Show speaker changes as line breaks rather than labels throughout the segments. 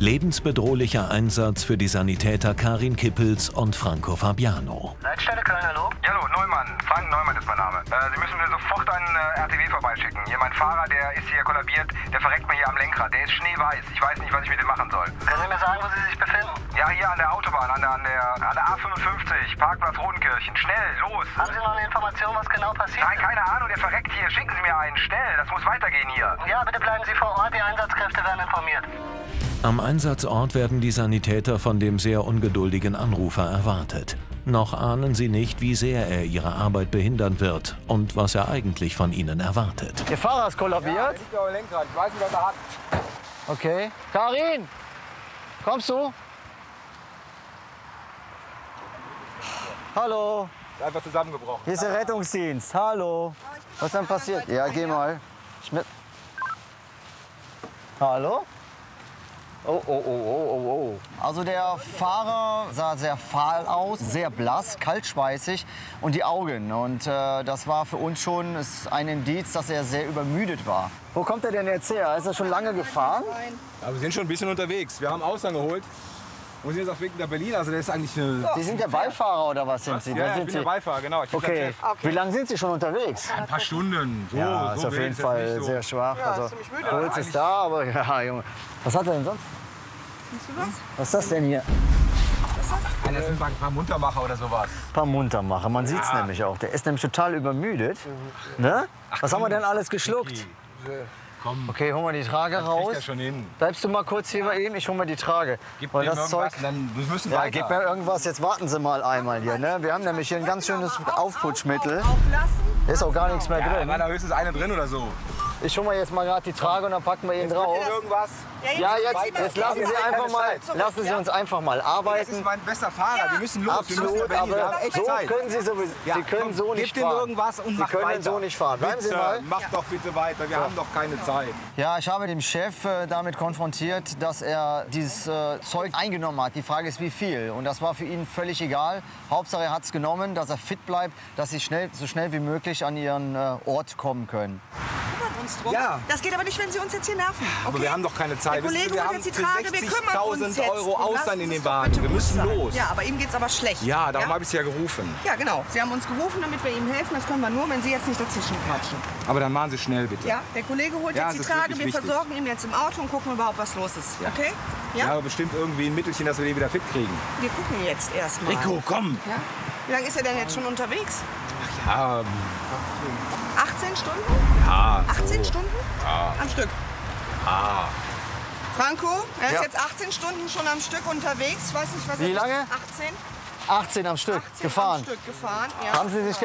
Lebensbedrohlicher Einsatz für die Sanitäter Karin Kippels und Franco Fabiano.
Leitstelle Köln, hallo?
Ja, hallo, Neumann. Frank Neumann ist mein Name. Sie müssen mir sofort einen RTW vorbeischicken. Hier, mein Fahrer, der ist hier kollabiert. Der verreckt mir hier am Lenkrad. Der ist schneeweiß. Ich weiß nicht, was ich mit dem machen soll.
Können Sie mir sagen, wo Sie sich befinden?
Ja, hier an der Autobahn, an der A55, Parkplatz Rodenkirchen. Schnell, los!
Haben Sie noch eine Information, was genau passiert?
Nein, keine Ahnung, der verreckt hier. Schicken Sie mir einen, schnell. Das muss weitergehen hier.
Ja, bitte bleiben Sie vor Ort. Die Einsatzkräfte werden informiert.
Am Einsatzort werden die Sanitäter von dem sehr ungeduldigen Anrufer erwartet. Noch ahnen sie nicht, wie sehr er ihre Arbeit behindern wird und was er eigentlich von ihnen erwartet.
Ihr Fahrer ist kollabiert?
Ja, liegt auf dem Lenkrad. Ich weiß nicht, was er hat.
Okay. Karin, kommst du? Hallo,
Ist einfach zusammengebrochen.
hier ist der Rettungsdienst. Hallo. Was ist denn passiert? Ja, geh mal. Hallo? Oh. Also der Fahrer sah sehr fahl aus, sehr blass, kaltschweißig und die Augen. Und das war für uns schon ein Indiz, dass er sehr übermüdet war. Wo kommt er denn jetzt her? Ist er schon lange gefahren?
Ja, wir sind schon ein bisschen unterwegs. Wir haben Aushang geholt. Und sind jetzt auf Weg nach Berlin. Also, der ist eigentlich eine...
Sie sind der Beifahrer oder was sind Sie?
Ja,
Wer
ich
sind
bin
Sie?
der Beifahrer, genau. Ich bin der
Okay.
Chef.
Wie lange sind Sie schon unterwegs?
Ein paar Stunden. So,
Ja,
so
ist auf
wild
jeden
ist
Fall
das nicht so.
sehr schwach.
Ja,
Also,
ist ziemlich müde.
Puls ist da, aber ja, Junge. Was hat er denn sonst?
Siehst du das?
Was ist das denn hier?
Einer ist ein paar Muntermacher oder sowas.
Ein paar Muntermacher, man sieht es nämlich auch. Der ist nämlich total übermüdet. Ne? Was haben wir denn alles geschluckt?
Komm,
Okay, holen wir die Trage
kriegt
raus.
er schon hin.
Bleibst du mal kurz hier bei ihm? Ich hol mal die Trage.
Gib
Weil
ihm
das Zeug.
irgendwas und dann wir müssen
Ja,
weiter.
gib mir irgendwas. Jetzt warten Sie mal einmal hier. Ne? Wir haben nämlich hier ein ganz schönes Aufputschmittel.
Auflassen.
Da ist auch gar nichts mehr
Da
drin.
war da höchstens eine drin oder so.
Ich hol mal jetzt mal gerade die Trage und dann packen wir ihn drauf.
Irgendwas.
Ja, jetzt lassen Sie einfach mal, lassen Sie uns einfach mal
Das ist
arbeiten.
mein bester Fahrer. Wir müssen los. Wir müssen
Absolut,
nach Berlin. Wir haben
aber
echt
so
Zeit.
können Sie sowieso,
Ja,
Sie können
komm,
so nicht
gib ihm
fahren.
irgendwas und
Sie
mach
können
weiter.
so nicht fahren. Bleiben Sie
Bitte,
mal.
mach doch bitte weiter. Wir haben doch keine Zeit.
Ja, ich habe den Chef damit konfrontiert, dass er dieses Zeug eingenommen hat. Die Frage ist, wie viel. Und das war für ihn völlig egal. Hauptsache, er hat es genommen, dass er fit bleibt, dass sie so schnell wie möglich an ihren Ort kommen können.
Kümmern uns drum.
Ja.
Das geht aber nicht, wenn Sie uns jetzt hier nerven. Okay?
Aber wir haben doch keine Zeit.
Der Kollege
wir
holt
haben
jetzt die
für
Trage, wir kümmern uns
60.000
jetzt.
Euro
drum.
Ausland
Lassen
in
Sie
den
es doch
Wagen.
bitte
Wir
gut
müssen
sein.
los.
Ja, aber ihm geht's aber schlecht.
Ja, darum habe ich es ja gerufen.
Ja, genau. Sie haben uns gerufen, damit wir ihm helfen. Das können wir nur, wenn Sie jetzt nicht dazwischen quatschen.
Aber dann machen Sie schnell, bitte.
Ja, der Kollege holt
Ja,
jetzt die
das ist
Trage.
wirklich
Wir
wichtig.
versorgen ihn jetzt im Auto und gucken überhaupt, was los ist. Okay?
Ja,
Ja?
aber bestimmt irgendwie ein Mittelchen, dass wir den wieder fit kriegen.
Wir gucken jetzt erstmal.
Rico, komm!
Ja? Wie lange ist er denn jetzt schon unterwegs?
Ja,
18 Stunden?
ja.
18 Stunden?
Ja.
Am Stück.
Ah.
Franco, er ist
Ja.
jetzt 18 Stunden schon am Stück unterwegs. Ich weiß nicht, was
Wie
er
lange?
18?
18 am Stück
18
gefahren.
am Stück gefahren, ja.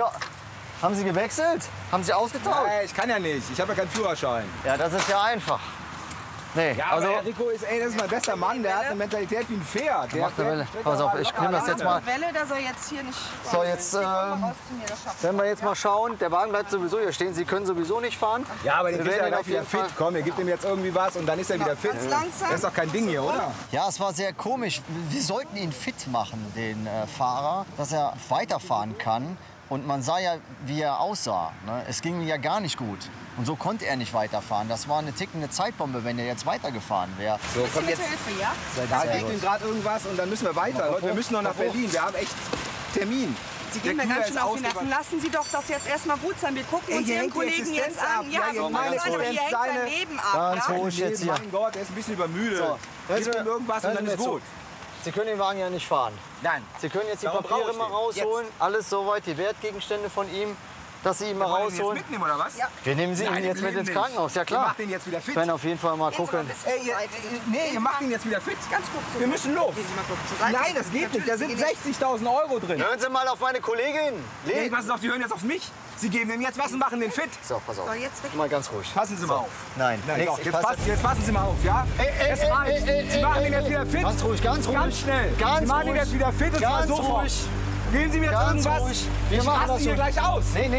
Haben Sie gewechselt? Haben Sie ausgetauscht?
Nee, ich kann ja nicht. Ich habe ja keinen Führerschein.
Ja, das ist ja einfach. Nee,
Ja,
also
aber der Rico ist, das ist mein bester Mann. Der hat eine Mentalität wie ein Pferd. Der
macht eine Welle. Pass auf, ich nehme das jetzt mal.
Welle, dass er jetzt hier nicht...
So, jetzt,
Komm mal raus zu mir, das schafft
wenn wir jetzt mal schauen, der Wagen bleibt sowieso hier stehen. Sie können sowieso nicht fahren.
Ja, aber den
Wir
kriegt
werden
er
ihn
gleich
auf
wieder
jeden
fit.
Fall-
Komm, ihr gebt ihm jetzt irgendwie was und dann ist er wieder fit.
Ganz langsam.
Das ist doch kein Ding hier, oder?
Ja, es war sehr komisch. Wir sollten ihn fit machen, den Fahrer, dass er weiterfahren kann. Und man sah ja, wie er aussah. Ne? Es ging ja gar nicht gut. Und so konnte er nicht weiterfahren. Das war eine tickende Zeitbombe, wenn er jetzt weitergefahren wäre.
So,
Bisschen
komm
mit
jetzt.
Hilfe, ja?
Da
Sehr
gibt
gut.
ihm gerade irgendwas und dann müssen wir weiter. Leute, wir müssen noch nach Berlin. Wir haben echt Termin.
Sie gehen
Der
mir
Kühler
ganz schön
ist
auf die Nerven.
ausgegangen.
Lassen Sie doch das jetzt erstmal gut sein. Wir gucken uns
Ihr
Ihren
hängt die
Kollegen jetzt
Existenz ab.
an.
Ja,
so
meine
ganz einfach,
Existenz,
ihr hängt sein
seine-
Leben ab.
Ganz
Ja?
ruhig jetzt hier.
Mein Gott, er ist ein bisschen übermüdet.
So,
Gib ihm irgendwas und dann ist gut.
Sie können den Wagen ja nicht fahren.
Nein.
Sie können jetzt die
Darum
Papiere
brauche ich
mal
den.
rausholen. Alles soweit, die Wertgegenstände von ihm, dass Sie ihn mal
Wollen wir ihn jetzt
rausholen.
mitnehmen oder was?
Ja.
Wir nehmen Sie ihn
Nein,
jetzt
wir
mit
nehmen
ins
nicht.
Krankenhaus, ja
Ihr
klar.
macht den jetzt wieder fit.
Wir werden auf jeden Fall mal
Jetzt aber
gucken.
ein bisschen
Ey,
zur Seite.
nee, ihr macht ihn jetzt wieder fit.
Ganz kurz zur
Wir
Seite.
müssen los.
Gehen Sie mal kurz zur Seite.
Nein, das geht nicht. Da sind 60.000 Euro drin.
Hören Sie mal auf meine Kollegin.
Hey, passen auf, die hören jetzt auf mich. Sie geben ihm jetzt was und machen den fit.
So, pass auf.
So, jetzt weg.
Mal ganz ruhig.
Passen Sie mal auf.
Nein,
Nein,
nix,
doch,
ich
jetzt,
passe-
jetzt passen Sie mal auf, ja? Es reicht. Sie machen ihn jetzt wieder fit.
Ganz ruhig, ganz ruhig.
Ganz schnell.
Ganz
Sie machen ihn
ruhig.
jetzt wieder fit und zwar
Ganz
sofort.
ruhig.
Geben Sie mir jetzt
Ganz
irgendwas.
ruhig. Wir
Ich
machen
raste
das
hier
schon.
gleich aus.
Nee.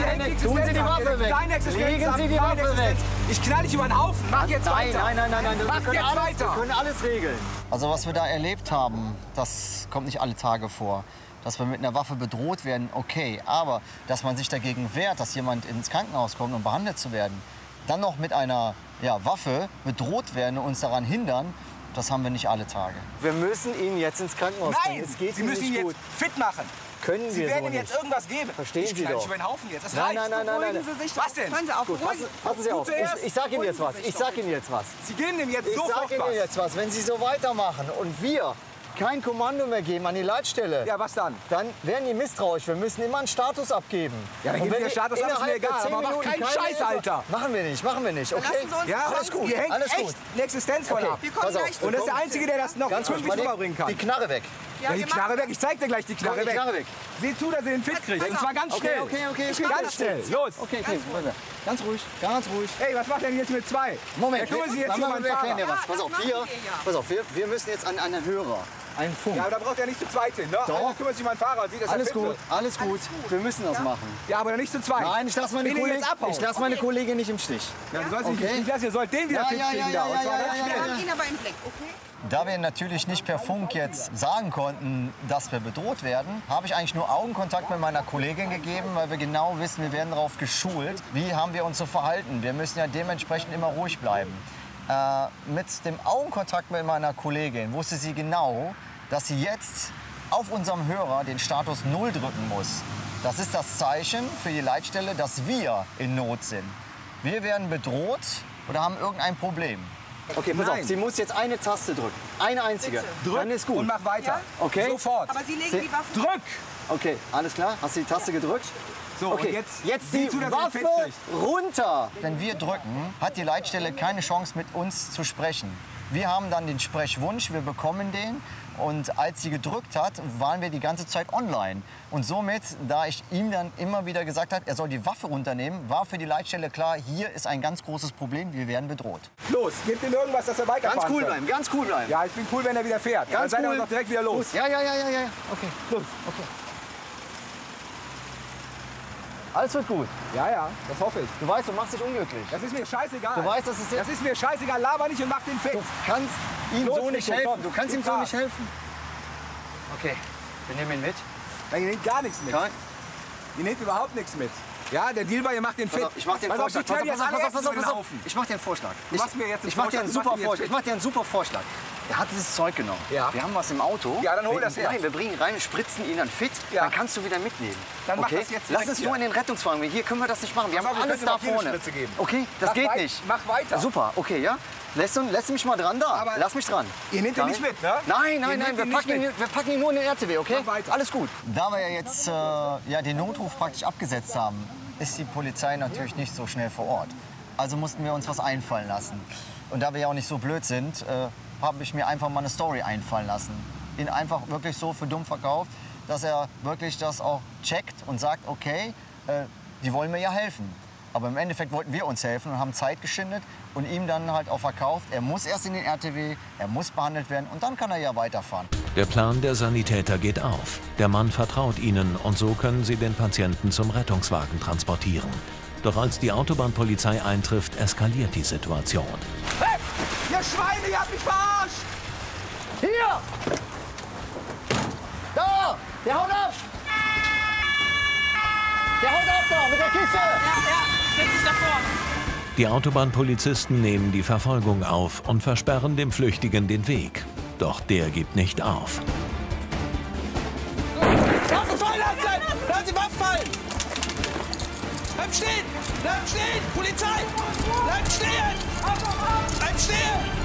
Tun Sie die Waffe weg.
Deine Existenz
Legen
ab,
Sie die
deine
Waffe weg.
Existenz. Ich knall dich über den Haufen. Mach jetzt
Nein,
weiter.
nein.
Mach
Wir
jetzt
können
weiter.
Wir können alles regeln. Also was wir da erlebt haben, das kommt nicht alle Tage vor. Dass wir mit einer Waffe bedroht werden, okay. Aber dass man sich dagegen wehrt, dass jemand ins Krankenhaus kommt, um behandelt zu werden, dann noch mit einer Waffe bedroht werden und uns daran hindern, Das haben wir nicht alle Tage. Wir müssen ihn jetzt ins Krankenhaus bringen. Es geht
Sie
ihm
müssen
nicht
ihn
gut.
jetzt fit machen.
Können
Sie
wir
werden
so
ihm jetzt
nicht.
irgendwas geben.
Verstehen
ich
Sie
knall
doch.
nicht über den Haufen jetzt. Das
Nein,
reicht.
nein, nein, nein, nein.
Beruhigen Sie sich
Was
doch.
denn?
Hören Sie auf,
Gut,
beruhigen
passen Sie auf.
zuerst.
Ich sag Ihnen jetzt was. Ich sag Ihnen jetzt was.
Sie geben ihm jetzt
Ich
sofort
sag Ihnen
was.
jetzt was. Wenn Sie so weitermachen und wir kein Kommando mehr geben an die Leitstelle,
Ja, was dann?
dann werden die misstrauisch. Wir müssen immer einen Status abgeben.
Ja, dann
Und
geben
wenn
Sie den Status ab, ist mir
innerhalb der
egal.
10
Aber mach
Minuten
keinen
keine
Scheiß,
Hilfe-
Alter.
Machen wir nicht, okay?
Lassen Sie uns
Ja,
alles gut,
Hier hängt
alles
echt
gut.
eine Existenz von
Okay.
ab.
Wir kommen
Pass auf.
gleich
Und das ist der Einzige, der das noch
Ganz ruhig,
pünktlich
mal
rüberbringen kann.
die Knarre weg.
Ja,
Die
wir
Knarre
machen-
weg. Ich zeig dir gleich die Knarre
Die
weg.
Knarre weg.
Sieh zu, dass er den fit kriegt.
Pass
Und
auf.
zwar ganz
Okay,
schnell.
okay.
Ganz schnell. Los.
Okay. Ganz ruhig, ganz ruhig.
Ey, was macht denn jetzt mit zwei?
Moment,
Ja, kümmern Sie jetzt
wir
um meinen
erklären dir
Fahrer.
was. Pass
das
auf,
machen
hier,
wir ja.
pass auf, wir müssen jetzt an einen Hörer, einen Funk.
Ja, aber da braucht er nicht zu zweit hin. Ne?
Doch.
Einer kümmert sich um meinen Fahrer und sieht, dass er
Alles
fit
gut,
wird.
alles gut. Wir müssen das machen.
Ja, aber nicht zu zweit.
Nein, ich lasse meine,
Will ihn jetzt abhauen.
meine Kollegin nicht im Stich.
Ja, du sollst
Okay.
nicht lassen, ihr sollt den wieder fit kriegen da. Und zwar ganz
Wir
schnell.
haben ihn aber im Blick, okay?
Da wir natürlich nicht per Funk jetzt sagen konnten, dass wir bedroht werden, habe ich eigentlich nur Augenkontakt mit meiner Kollegin gegeben, weil wir genau wissen, wir werden darauf geschult, wie haben wir uns zu verhalten. Wir müssen ja dementsprechend immer ruhig bleiben. Mit dem Augenkontakt mit meiner Kollegin wusste sie genau, dass sie jetzt auf unserem Hörer den Status 0 drücken muss. Das ist das Zeichen für die Leitstelle, dass wir in Not sind. Wir werden bedroht oder haben irgendein Problem. Okay, pass
Nein.
auf, sie muss jetzt eine Taste drücken. Eine einzige.
Drück
Dann ist gut.
und mach weiter.
Ja?
Okay.
Sofort.
Aber Sie legen
Sie-
die Waffen...
Drück!
Okay, alles klar? Hast du die Taste gedrückt?
So,
Okay,
und jetzt
die
sieh zu, dass er ihn
Waffe
fit kriegt.
runter. Wenn wir drücken, hat die Leitstelle keine Chance, mit uns zu sprechen. Wir haben dann den Sprechwunsch, wir bekommen den. Und als sie gedrückt hat, waren wir die ganze Zeit online. Und somit, da ich ihm dann immer wieder gesagt habe, er soll die Waffe runternehmen, war für die Leitstelle klar, hier ist ein ganz großes Problem, wir werden bedroht.
Los, gib ihm irgendwas, dass er weiterfahren
Ganz cool
kann.
bleiben, ganz cool bleiben.
Ja, ich bin cool, wenn er wieder fährt. Dann
Ganz
seid ihr
cool.
doch direkt wieder los.
Ja. Okay,
Los.
alles wird gut.
Ja, das hoffe ich.
Du weißt, du machst dich unglücklich.
Das ist mir scheißegal.
Du weißt, das ist jetzt...
Das ist mir scheißegal. Laber nicht und mach den fit.
Du kannst ihm
Los,
so nicht
Nico,
helfen.
komm.
Du kannst ihm so
Ja.
nicht helfen. Okay, wir nehmen ihn mit.
Ihr nehmt gar nichts mit.
Nein.
Ihr nehmt überhaupt nichts mit. Ja, der Deal war, ihr macht den fit.
Pass auf, ich mach dir einen
Pass auf,
Vorschlag.
die können jetzt alle
Pass auf.
laufen.
Ich mach dir einen Vorschlag.
Du machst mir jetzt einen
Ich mach dir einen
Vorschlag,
super
du machst ihn jetzt
Vorschlag. Ich mach dir einen super Vorschlag. Er hat dieses Zeug genommen.
Ja.
Wir haben was im Auto.
Ja, dann hol das her.
Nein, wir bringen ihn rein, spritzen ihn dann fit.
Ja.
Dann kannst du wieder mitnehmen.
Dann mach
okay?
das jetzt
Lass
direkt
uns nur
hier.
in den Rettungswagen. Hier können wir das nicht machen. Wir
Pass
haben
auf, wir
alles
können
da
ihm auch hier eine
vorne.
Spritze geben.
Okay, das
Mach
geht
wei-
nicht.
mach weiter.
Super, okay, ja. Lässt du mich mal dran da.
Aber
Lass mich dran.
ihr nehmt ihn
Nein.
nicht mit, ne?
Nein,
Ihr
nein,
nehmt
wir
ihn
packen,
nicht
wir packen ihn nur in den RTW, okay?
Mach weiter.
Alles gut. Da wir ja jetzt den Notruf praktisch abgesetzt haben, ist die Polizei natürlich nicht so schnell vor Ort. Also mussten wir uns was einfallen lassen. Und da wir ja auch nicht so blöd sind, habe ich mir einfach mal eine Story einfallen lassen. Ihn einfach wirklich so für dumm verkauft, dass er wirklich das auch checkt und sagt, okay, die wollen mir ja helfen. Aber im Endeffekt wollten wir uns helfen und haben Zeit geschindet und ihm dann halt auch verkauft. Er muss erst in den RTW, er muss behandelt werden und dann kann er ja weiterfahren.
Der Plan der Sanitäter geht auf. Der Mann vertraut ihnen und so können sie den Patienten zum Rettungswagen transportieren. Doch als die Autobahnpolizei eintrifft, eskaliert die Situation.
Hey, ihr Schweine, ihr habt mich verarscht!
Hier! Da! Der haut ab! Der haut ab da mit der Kiste!
Setz dich davor.
Die Autobahnpolizisten nehmen die Verfolgung auf und versperren dem Flüchtigen den Weg. Doch der gibt nicht auf.
Waffen fallen lassen! Lassen Sie Waffen fallen! Bleibt stehen! Bleibt stehen! Polizei! Bleibt stehen! Bleibt stehen!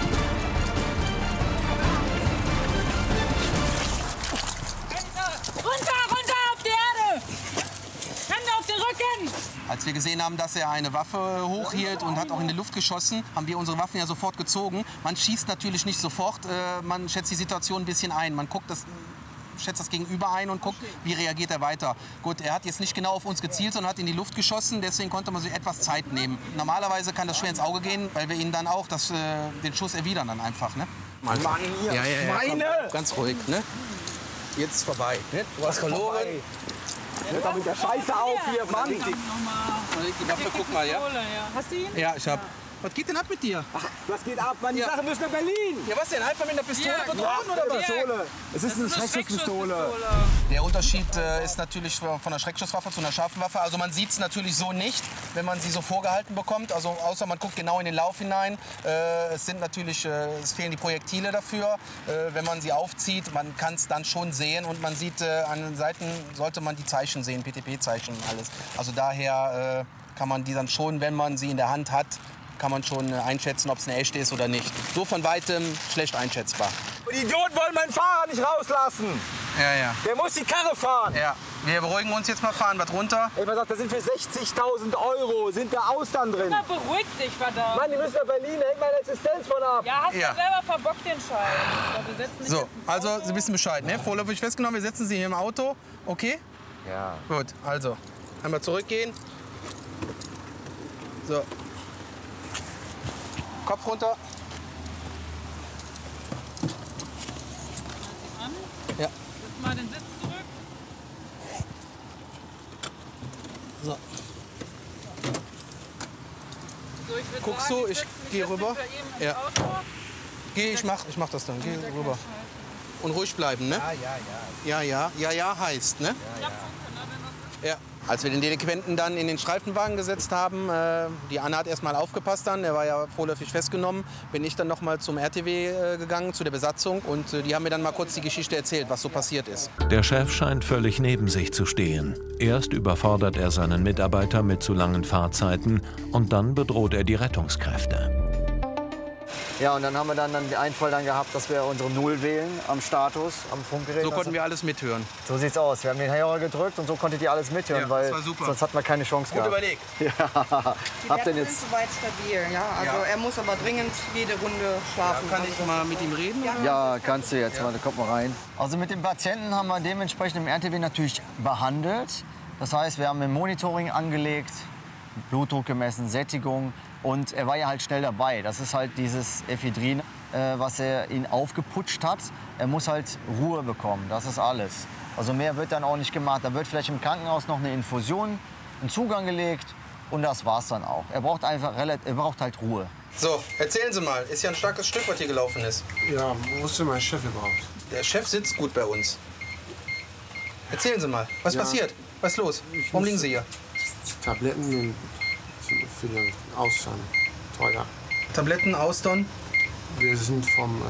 Runter auf die Erde! Hände auf den Rücken!
Als wir gesehen haben, dass er eine Waffe hochhielt und hat auch in die Luft geschossen, haben wir unsere Waffen ja sofort gezogen. Man schießt natürlich nicht sofort, man schätzt die Situation ein bisschen ein. Man schätzt das Gegenüber ein und guckt, wie reagiert er weiter. Gut, er hat jetzt nicht genau auf uns gezielt, sondern hat in die Luft geschossen, deswegen konnte man sich etwas Zeit nehmen. Normalerweise kann das schwer ins Auge gehen, weil wir ihn dann auch den Schuss erwidern dann einfach. Ne?
Mann, hier!
Ja,
Schweine!
komm, ganz ruhig. Ne? Jetzt ist vorbei. Ne? Du hast verloren.
Hört doch mit der Scheiße auf hier, Mann!
Man legt die Waffe, guck mal, ja?
Hast du ihn?
Ja, ich hab.
Pistole, ja. Hast du ihn?
Ja, ich hab.
Ja,
Was geht denn ab mit dir?
Ach, was geht ab, Mann? Die Sachen müssen nach Berlin.
Ja, was denn? Einfach mit einer Pistole bedrohen oder was?
Pistole. Es ist eine Schreckschusspistole.
Der Unterschied ist natürlich von einer Schreckschusswaffe zu einer scharfen Waffe. Also man sieht es natürlich so nicht, wenn man sie so vorgehalten bekommt. Also außer man guckt genau in den Lauf hinein. Es fehlen die Projektile dafür. Wenn man sie aufzieht, man kann es dann schon sehen und man sieht an den Seiten sollte man die Zeichen sehen, PTP-Zeichen und alles. Also daher kann man die dann schon, wenn man sie in der Hand hat, kann man schon einschätzen, ob es eine echte ist oder nicht. So von weitem schlecht einschätzbar.
Die Idioten wollen meinen Fahrer nicht rauslassen.
Ja.
Der muss die Karre fahren.
Ja, wir beruhigen uns jetzt mal, fahren was runter.
Ich sagt, da sind für 60.000 € sind da Austern drin.
Na, beruhig dich, verdammt.
Mann, die müssen nach Berlin, da hängt meine Existenz von ab.
Ja, hast du selber verbockt den Scheiß. Wir setzen dich
So,
jetzt ins
also
Auto.
Sie wissen Bescheid, ne? Vorläufig festgenommen, wir setzen Sie hier im Auto. Okay?
Ja.
Gut, also einmal zurückgehen. So. Kopf runter. Ja.
Setz mal den Sitz zurück.
So.
So, ich würd
Guckst
sagen,
du, ich
setz mich
geh
jetzt
rüber.
mit bei ihm ins
Ja.
Auto.
Geh, ich mach das dann. Geh rüber. Und ruhig bleiben, ne? Ja heißt, ne? Ja. Als wir den Delinquenten dann in den Streifenwagen gesetzt haben, die Anna hat erst mal aufgepasst dann, er war ja vorläufig festgenommen, bin ich dann noch mal zum RTW gegangen, zu der Besatzung und die haben mir dann mal kurz die Geschichte erzählt, was so passiert ist.
Der Chef scheint völlig neben sich zu stehen. Erst überfordert er seinen Mitarbeiter mit zu langen Fahrzeiten und dann bedroht er die Rettungskräfte.
Ja, und dann haben wir dann den Einfall gehabt, dass wir unsere Null wählen am Status, am Funkgerät.
So konnten wir alles mithören.
So sieht's aus. Wir haben den Hörer gedrückt und so konntet ihr alles mithören,
Ja,
weil
das war super.
sonst hatten wir keine Chance
Gut
gehabt.
überlegt.
Die
Habt ihr
Werte
jetzt?
sind soweit stabil, ja. Also
Ja.
er muss aber dringend jede Runde schlafen.
Kann ich mal mit ihm reden? oder?
Ja, kannst du jetzt. Warte, kommt mal rein. Also mit dem Patienten haben wir dementsprechend im RTW natürlich behandelt. Das heißt, wir haben ein Monitoring angelegt, Blutdruck gemessen, Sättigung. Und er war ja halt schnell dabei. Das ist halt dieses Ephedrin, was er ihn aufgeputscht hat. Er muss halt Ruhe bekommen, das ist alles. Also mehr wird dann auch nicht gemacht. Da wird vielleicht im Krankenhaus noch eine Infusion, einen Zugang gelegt und das war's dann auch. Er braucht halt Ruhe.
So, erzählen Sie mal, ist ja ein starkes Stück, was hier gelaufen ist.
Ja, wo ist denn mein Chef überhaupt?
Der Chef sitzt gut bei uns. Erzählen Sie mal, was passiert? Was ist los? Warum liegen Sie hier?
Tabletten für den Austern. Teuer.
Tabletten, Austern?
Wir sind vom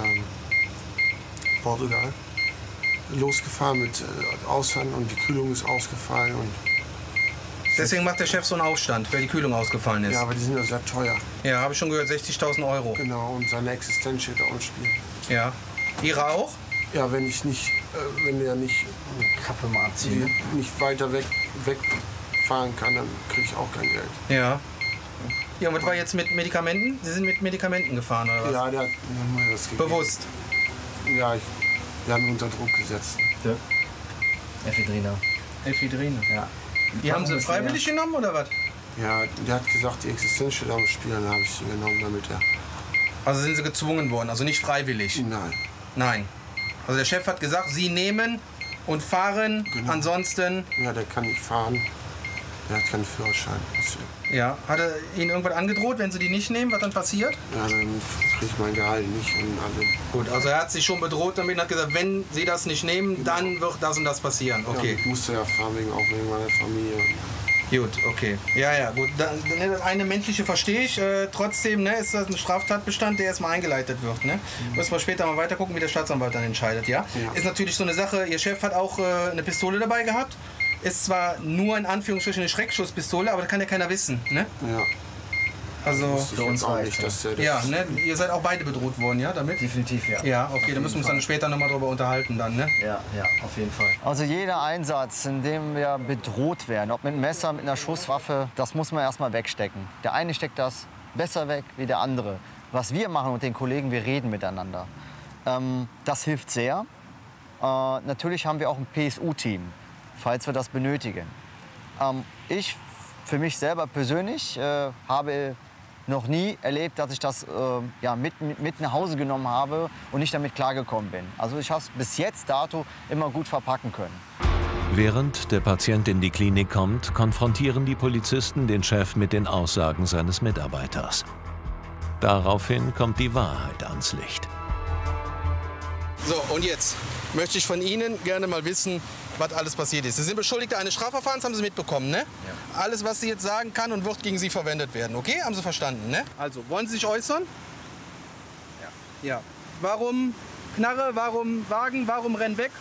Portugal losgefahren mit Austern und die Kühlung ist ausgefallen. Und
Deswegen macht der Chef so einen Aufstand, weil die Kühlung ausgefallen ist.
ja, aber die sind ja sehr teuer.
Ja, habe ich schon gehört, 60.000 Euro.
Genau, und seine Existenz steht da uns Spiel.
Ja. Ihre auch?
Ja, wenn ich nicht, wenn der nicht,
Kappe mal abziehen.
nicht weiter wegfahren kann, dann kriege ich auch kein Geld.
Ja. Ja, und was war jetzt mit Medikamenten? Sie sind mit Medikamenten gefahren, oder was?
Ja, der hat mir das gegeben.
Bewusst?
Ja, wir haben ihn unter Druck gesetzt.
Ephedrina.
Ephedrine?
Ja.
Die haben Sie freiwillig genommen, oder was?
Ja, der hat gesagt, die Existenz steht am Spiel, dann habe ich sie genommen, damit er...
Also sind Sie gezwungen worden, also nicht freiwillig?
Nein.
Nein. Also der Chef hat gesagt, Sie nehmen und fahren,
Genau.
ansonsten...
Ja, der kann nicht fahren. Der hat keinen Führerschein.
Ja. Hat er Ihnen irgendwas angedroht, wenn Sie die nicht nehmen, was dann passiert?
Ja, dann kriege ich mein Gehalt nicht. Und alle.
Gut, also er hat sich schon bedroht damit und hat gesagt, wenn Sie das nicht nehmen, dann wird das und das passieren. Okay.
Ja, ich musste ja fahren, auch wegen meiner Familie.
Gut, okay. Ja, gut. Das eine menschliche verstehe ich. Trotzdem ist das ein Straftatbestand, der erstmal eingeleitet wird. Ne? Müssen wir später mal weiter gucken, wie der Staatsanwalt dann entscheidet. Ja? Ist natürlich so eine Sache, Ihr Chef hat auch eine Pistole dabei gehabt. Ist zwar nur in Anführungsstrichen eine Schreckschusspistole, aber das kann ja keiner wissen. Ne?
Ja.
Also
Für uns auch nicht, dass der das...
ja, ne? Ihr seid auch beide bedroht worden, ja, damit?
Definitiv, ja.
Ja, okay, dann müssen wir uns dann später nochmal drüber unterhalten dann, ne?
Ja, auf jeden Fall. Also jeder Einsatz, in dem wir bedroht werden, ob mit einem Messer, mit einer Schusswaffe, das muss man erstmal wegstecken. Der eine steckt das besser weg wie der andere. Was wir machen mit den Kollegen, wir reden miteinander. Das hilft sehr. Natürlich haben wir auch ein PSU-Team, falls wir das benötigen. Ich, für mich selber persönlich, habe noch nie erlebt, dass ich das mit nach Hause genommen habe und nicht damit klargekommen bin. Also ich habe es bis jetzt dato immer gut verpacken können.
Während der Patient in die Klinik kommt, konfrontieren die Polizisten den Chef mit den Aussagen seines Mitarbeiters. Daraufhin kommt die Wahrheit ans Licht.
So, und jetzt möchte ich von Ihnen gerne mal wissen, was alles passiert ist. Sie sind Beschuldigte eines Strafverfahrens, haben Sie mitbekommen, ne? Ja. Alles, was Sie jetzt sagen, kann und wird gegen Sie verwendet werden, okay? Haben Sie verstanden, ne? Also, wollen Sie sich äußern? Ja. Ja. Warum Knarre, warum Wagen, warum Renn weg?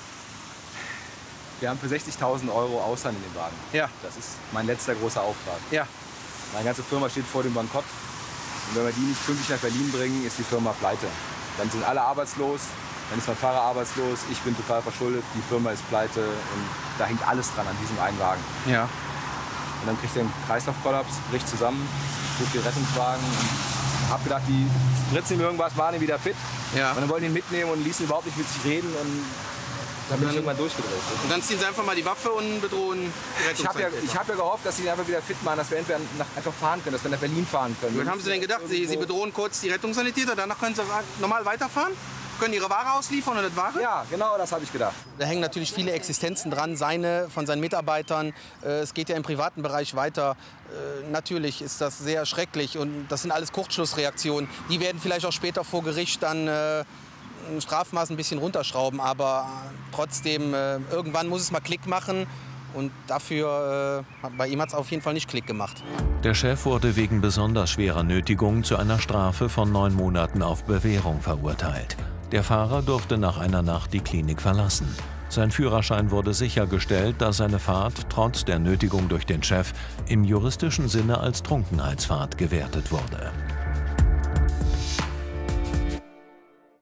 Wir haben für 60.000 Euro Ausland in den Wagen.
Ja.
Das ist mein letzter großer Auftrag.
Ja.
Meine ganze Firma steht vor dem Bankrott. Und wenn wir die nicht pünktlich nach Berlin bringen, ist die Firma pleite. Dann sind alle arbeitslos, dann ist mein Fahrer arbeitslos, ich bin total verschuldet, die Firma ist pleite und da hängt alles dran an diesem einen Wagen.
Ja.
Und dann kriegt er einen Kreislaufkollaps, bricht zusammen, ruft den Rettungswagen und hab gedacht, die spritzen ihm irgendwas, machen ihn wieder fit.
Ja.
Und dann wollten ihn mitnehmen und ließen überhaupt nicht mit sich reden und dann bin ich irgendwann durchgedreht.
Und dann ziehen Sie einfach mal die Waffe und bedrohen die Rettungssanitäter.
Ich hab ja gehofft, dass sie ihn einfach wieder fit machen, dass wir entweder einfach fahren können, dass wir nach Berlin fahren können.
Was haben Sie denn gedacht? Sie bedrohen kurz die Rettungssanitäter, danach können Sie normal weiterfahren? Können Ihre Ware ausliefern oder das Ware?
Ja, genau das habe ich gedacht.
Da hängen natürlich viele Existenzen dran, von seinen Mitarbeitern. Es geht ja im privaten Bereich weiter. Natürlich ist das sehr schrecklich und das sind alles Kurzschlussreaktionen. Die werden vielleicht auch später vor Gericht dann Strafmaß ein bisschen runterschrauben, aber trotzdem, irgendwann muss es mal Klick machen. Und dafür, bei ihm hat es auf jeden Fall nicht Klick gemacht.
Der Chef wurde wegen besonders schwerer Nötigung zu einer Strafe von 9 Monaten auf Bewährung verurteilt. Der Fahrer durfte nach einer Nacht die Klinik verlassen. Sein Führerschein wurde sichergestellt, da seine Fahrt trotz der Nötigung durch den Chef im juristischen Sinne als Trunkenheitsfahrt gewertet wurde.